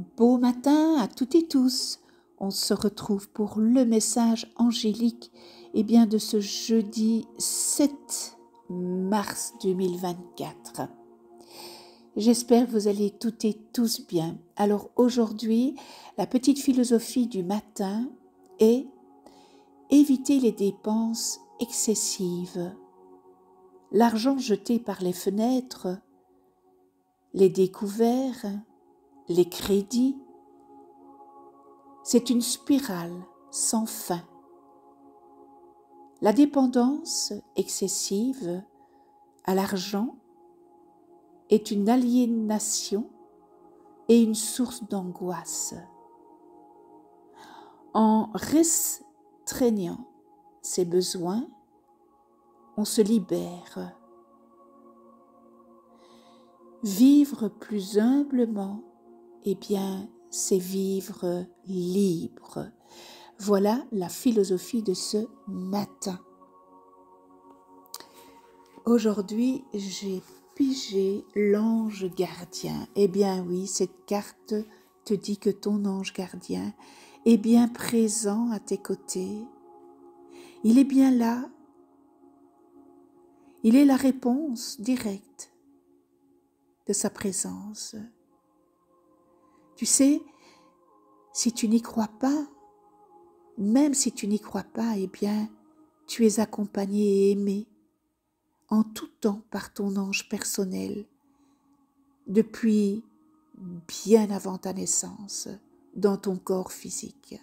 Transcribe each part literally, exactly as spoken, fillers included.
Beau matin à toutes et tous. On se retrouve pour le message angélique eh bien, de ce jeudi sept mars deux mille vingt-quatre. J'espère que vous allez toutes et tous bien. Alors aujourd'hui, la petite philosophie du matin est éviter les dépenses excessives. L'argent jeté par les fenêtres, les découverts, les crédits, c'est une spirale sans fin. La dépendance excessive à l'argent est une aliénation et une source d'angoisse. En restreignant ses besoins, on se libère. Vivre plus humblement, eh bien, c'est vivre libre. Voilà la philosophie de ce matin. Aujourd'hui, j'ai pigé l'ange gardien. Eh bien oui, cette carte te dit que ton ange gardien est bien présent à tes côtés. Il est bien là. Il est la réponse directe de sa présence. Tu sais, si tu n'y crois pas, même si tu n'y crois pas, eh bien, tu es accompagné et aimé en tout temps par ton ange personnel depuis bien avant ta naissance dans ton corps physique.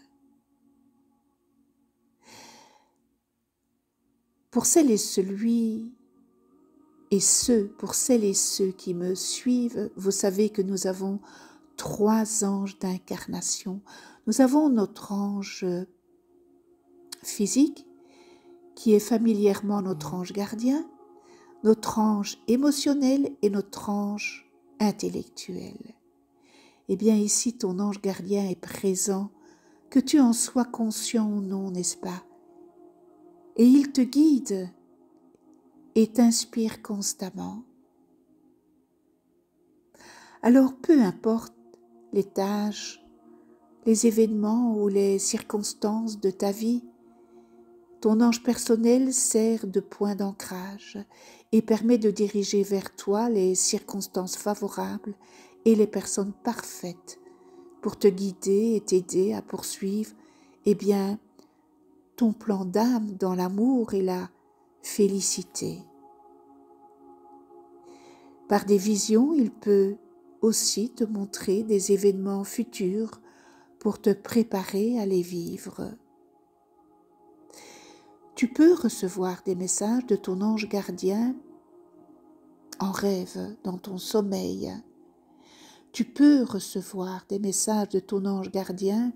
Pour celles et celui et ceux, pour celles et ceux qui me suivent, vous savez que nous avons trois anges d'incarnation. Nous avons notre ange physique, qui est familièrement notre ange gardien, notre ange émotionnel et notre ange intellectuel. Eh bien ici, ton ange gardien est présent, que tu en sois conscient ou non, n'est-ce pas? Et il te guide et t'inspire constamment. Alors peu importe les tâches, les événements ou les circonstances de ta vie, ton ange personnel sert de point d'ancrage et permet de diriger vers toi les circonstances favorables et les personnes parfaites pour te guider et t'aider à poursuivre eh bien, ton plan d'âme dans l'amour et la félicité. Par des visions, il peut aussi te montrer des événements futurs pour te préparer à les vivre. Tu peux recevoir des messages de ton ange gardien en rêve, dans ton sommeil. Tu peux recevoir des messages de ton ange gardien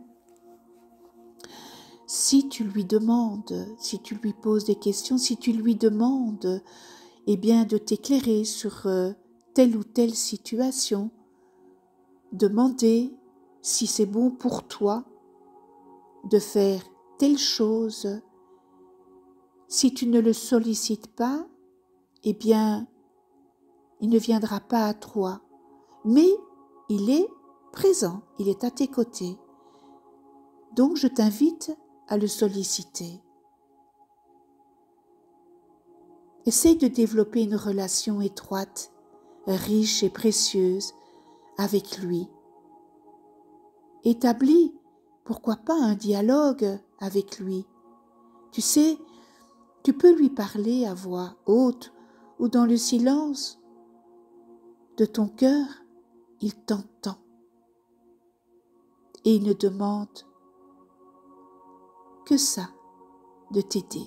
si tu lui demandes, si tu lui poses des questions, si tu lui demandes eh bien, de t'éclairer sur euh, telle ou telle situation. Demander si c'est bon pour toi de faire telle chose. Si tu ne le sollicites pas, eh bien, il ne viendra pas à toi. Mais il est présent, il est à tes côtés. Donc, je t'invite à le solliciter. Essaye de développer une relation étroite, riche et précieuse avec lui. Établis, pourquoi pas, un dialogue avec lui. Tu sais, tu peux lui parler à voix haute ou dans le silence de ton cœur, il t'entend et il ne demande que ça, de t'aider.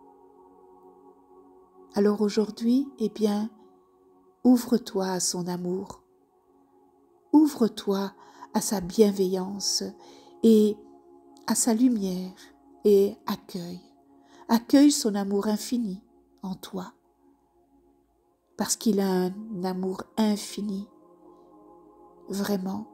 Alors aujourd'hui, eh bien, ouvre-toi à son amour, ouvre-toi à sa bienveillance et à sa lumière et accueille, accueille son amour infini en toi. Parce qu'il a un amour infini, vraiment.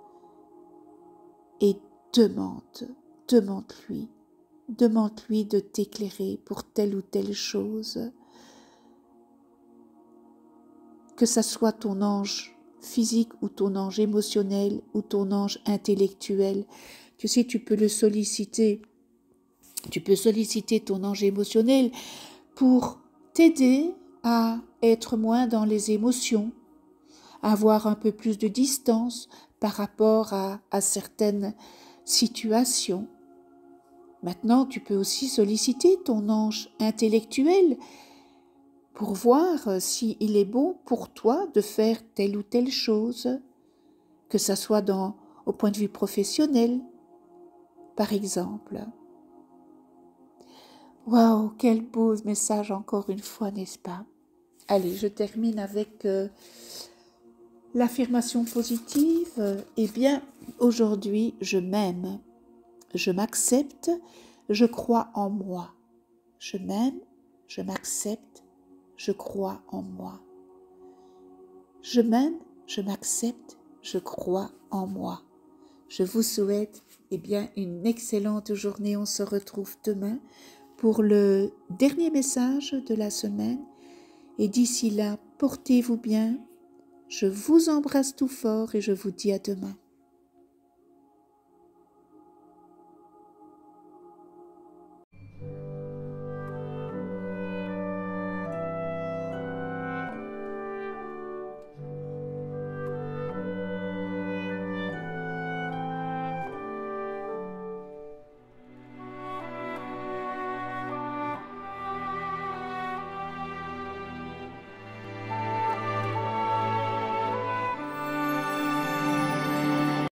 Et demande, demande-lui, demande-lui de t'éclairer pour telle ou telle chose. Que ça soit ton ange physique ou ton ange émotionnel ou ton ange intellectuel. Tu sais, tu peux le solliciter. Tu peux solliciter ton ange émotionnel pour t'aider à être moins dans les émotions, à avoir un peu plus de distance par rapport à, à certaines situations. Maintenant, tu peux aussi solliciter ton ange intellectuel pour voir s'il est bon pour toi de faire telle ou telle chose, que ça soit dans, au point de vue professionnel, par exemple. Waouh, quel beau message encore une fois, n'est-ce pas? Allez, je termine avec euh, l'affirmation positive. Eh bien, aujourd'hui, je m'aime, je m'accepte, je crois en moi. Je m'aime, je m'accepte, je crois en moi. Je m'aime, je m'accepte, je crois en moi. Je vous souhaite eh bien, une excellente journée. On se retrouve demain pour le dernier message de la semaine. Et d'ici là, portez-vous bien. Je vous embrasse tout fort et je vous dis à demain.